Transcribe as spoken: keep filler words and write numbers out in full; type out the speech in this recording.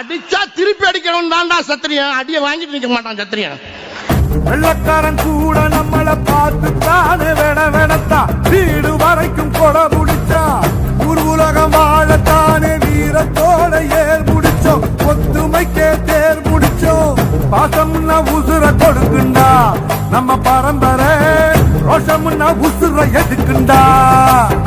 அடிச்சா திருப்பி அடிக்கணும் தான்டா சத்திரியன். அடிய வாங்கிட்டு நிக்க மாட்டான் சத்திரியன். வெள்ளக்காரன் கூட நம்மளை பார்த்து தானே வெட வெடத்தா வீடு வரைக்கும் கொடை முடிச்சா. ஊர் உலகம் வாழத்தானே வீரத்தோட ஏர் முடிச்சோம். ஒத்துமைக்கே தேர் முடிச்சோம். பாசம்னா உசுர கொடுக்குண்டா நம்ம பரம்பரை. ரோஷம்னா உசுர எதுக்குண்டா.